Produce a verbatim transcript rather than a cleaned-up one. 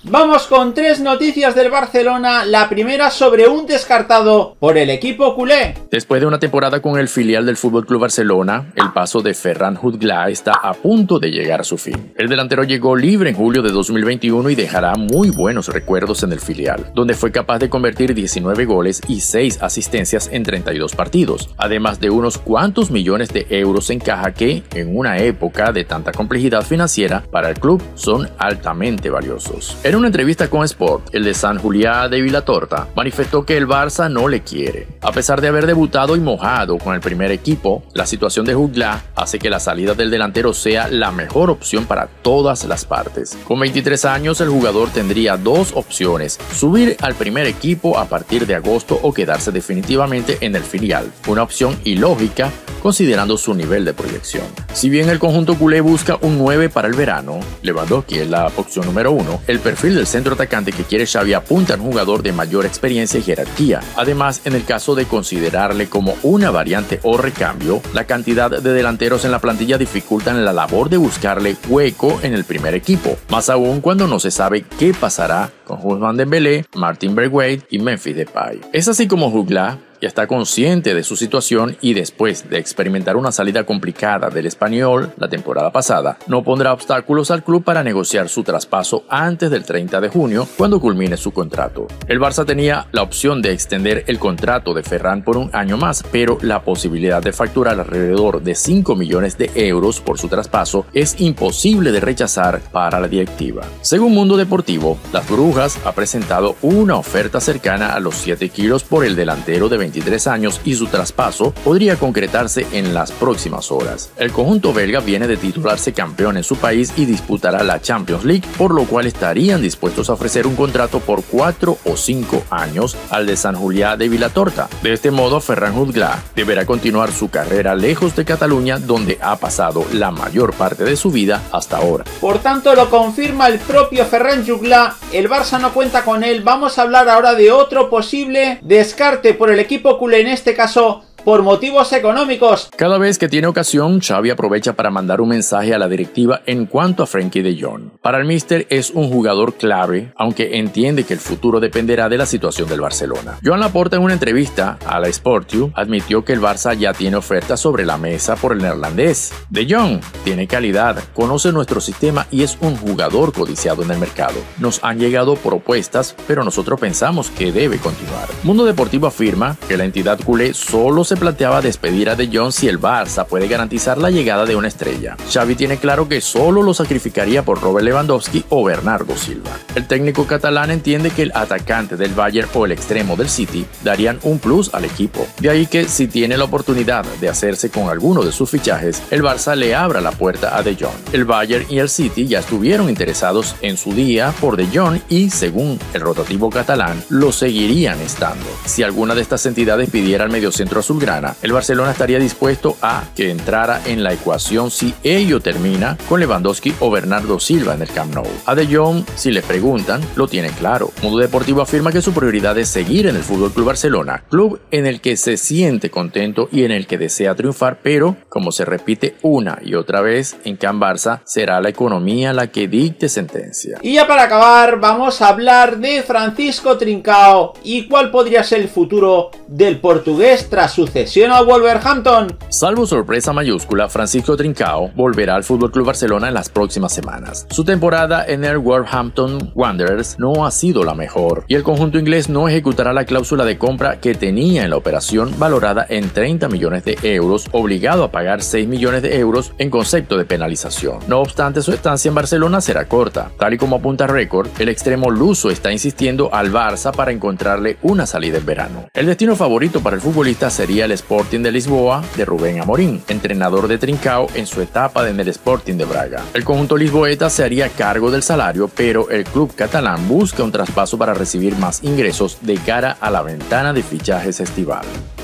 Vamos con tres noticias del Barcelona, la primera sobre un descartado por el equipo culé. Después de una temporada con el filial del F C Barcelona, el paso de Ferran Jutgla está a punto de llegar a su fin. El delantero llegó libre en julio de dos mil veintiuno y dejará muy buenos recuerdos en el filial, donde fue capaz de convertir diecinueve goles y seis asistencias en treinta y dos partidos, además de unos cuantos millones de euros en caja que, en una época de tanta complejidad financiera, para el club son altamente valiosos. En una entrevista con Sport, el de Sant Julià de Vilatorta manifestó que el Barça no le quiere. A pesar de haber debutado y mojado con el primer equipo, la situación de Jutgla hace que la salida del delantero sea la mejor opción para todas las partes. Con veintitrés años, el jugador tendría dos opciones: subir al primer equipo a partir de agosto o quedarse definitivamente en el filial, una opción ilógica considerando su nivel de proyección. Si bien el conjunto culé busca un nueve para el verano, Lewandowski es la opción número uno, el perfil del centro atacante que quiere Xavi apunta a un jugador de mayor experiencia y jerarquía. Además, en el caso de considerarle como una variante o recambio, la cantidad de delanteros en la plantilla dificultan la labor de buscarle hueco en el primer equipo, más aún cuando no se sabe qué pasará con Ousmane Dembélé, Martin Braithwaite y Memphis Depay. Es así como Jutgla ya está consciente de su situación y después de experimentar una salida complicada del Español la temporada pasada, no pondrá obstáculos al club para negociar su traspaso antes del treinta de junio, cuando culmine su contrato. El Barça tenía la opción de extender el contrato de Ferran por un año más, pero la posibilidad de facturar alrededor de cinco millones de euros por su traspaso es imposible de rechazar para la directiva. Según Mundo Deportivo, Las Brujas ha presentado una oferta cercana a los siete kilos por el delantero de veintitrés años y su traspaso podría concretarse en las próximas horas. El conjunto belga viene de titularse campeón en su país y disputará la Champions League, por lo cual estarían dispuestos a ofrecer un contrato por cuatro o cinco años al de Sant Julià de Vilatorta. De este modo, Ferran Jutgla deberá continuar su carrera lejos de Cataluña, donde ha pasado la mayor parte de su vida hasta ahora. Por tanto, lo confirma el propio Ferran Jutgla, el Barça no cuenta con él. Vamos a hablar ahora de otro posible descarte por el equipo culé, en este caso por motivos económicos. Cada vez que tiene ocasión, Xavi aprovecha para mandar un mensaje a la directiva en cuanto a Frenkie de Jong. Para el míster es un jugador clave, aunque entiende que el futuro dependerá de la situación del Barcelona. Joan Laporta, en una entrevista a la Sportiu, admitió que el Barça ya tiene ofertas sobre la mesa por el neerlandés. De Jong tiene calidad, conoce nuestro sistema y es un jugador codiciado en el mercado. Nos han llegado propuestas, pero nosotros pensamos que debe continuar. Mundo Deportivo afirma que la entidad culé solo se se planteaba despedir a De Jong si el Barça puede garantizar la llegada de una estrella. Xavi tiene claro que solo lo sacrificaría por Robert Lewandowski o Bernardo Silva. El técnico catalán entiende que el atacante del Bayern o el extremo del City darían un plus al equipo. De ahí que si tiene la oportunidad de hacerse con alguno de sus fichajes, el Barça le abra la puerta a De Jong. El Bayern y el City ya estuvieron interesados en su día por De Jong y, según el rotativo catalán, lo seguirían estando. Si alguna de estas entidades pidiera al mediocentro azul el Barcelona estaría dispuesto a que entrara en la ecuación si ello termina con Lewandowski o Bernardo Silva en el Camp Nou. A De Jong, si le preguntan, lo tiene claro. Mundo Deportivo afirma que su prioridad es seguir en el F C Barcelona, club en el que se siente contento y en el que desea triunfar, pero, como se repite una y otra vez en Can Barça, será la economía la que dicte sentencia. Y ya para acabar, vamos a hablar de Francisco Trincao y cuál podría ser el futuro del portugués tras su cesión al Wolverhampton. Salvo sorpresa mayúscula, Francisco Trincao volverá al F C Barcelona en las próximas semanas. Su temporada en el Wolverhampton Wanderers no ha sido la mejor y el conjunto inglés no ejecutará la cláusula de compra que tenía en la operación, valorada en treinta millones de euros, obligado a pagar seis millones de euros en concepto de penalización. No obstante, su estancia en Barcelona será corta. Tal y como apunta Record, el extremo luso está insistiendo al Barça para encontrarle una salida en verano. El destino favorito para el futbolista sería el Sporting de Lisboa de Rubén Amorim, entrenador de Trincao en su etapa en el Sporting de Braga. El conjunto lisboeta se haría cargo del salario, pero el club catalán busca un traspaso para recibir más ingresos de cara a la ventana de fichajes estival.